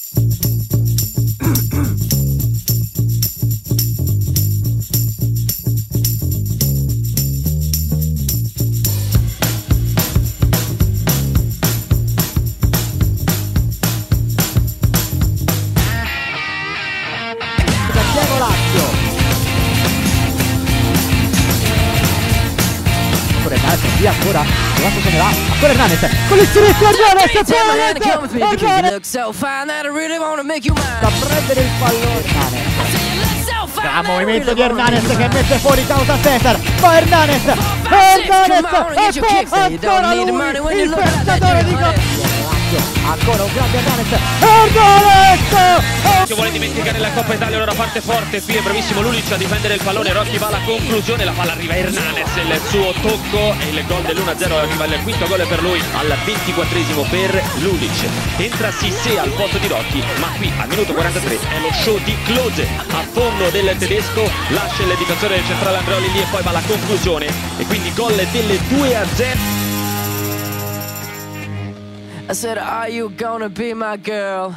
Via ancora, Lazio se ne va, ancora Hernanes, con il sinistro Hernanes, da prendere il pallone Hernanes, movimento di Hernanes che mette fuori causa Cesar, va Hernanes, ancora lui, il pescatore di gol, ancora un grande Hernanes, vuole dimenticare la Coppa Italia, allora parte forte, qui è bravissimo Lulic a difendere il pallone, Rocchi va alla conclusione, la palla arriva a Hernanes, il suo tocco e il gol dell'1-0, arriva il quinto gol per lui al 24esimo per Lulic, entra Cissé al posto di Rocchi, ma qui al minuto 43 è lo show di Klose, a fondo del tedesco, lascia il difensore centrale Andreoli lì e poi va alla conclusione e quindi gol delle 2-0. I said, are you gonna be my girl?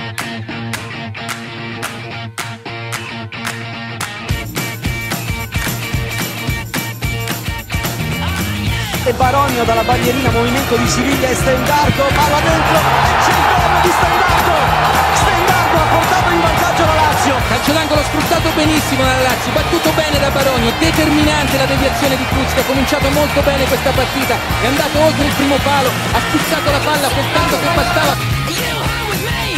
E Baronio dalla bandierina, movimento di Siviglia e Stendardo, palla dentro, c'è il gol di Stendardo ha portato in vantaggio la Lazio. Calcio d'angolo sfruttato benissimo dalla Lazio, battuto bene da Baronio, determinante la deviazione di Cruz che ha cominciato molto bene questa partita, è andato oltre il primo palo, ha spizzato la palla per tanto che bastava.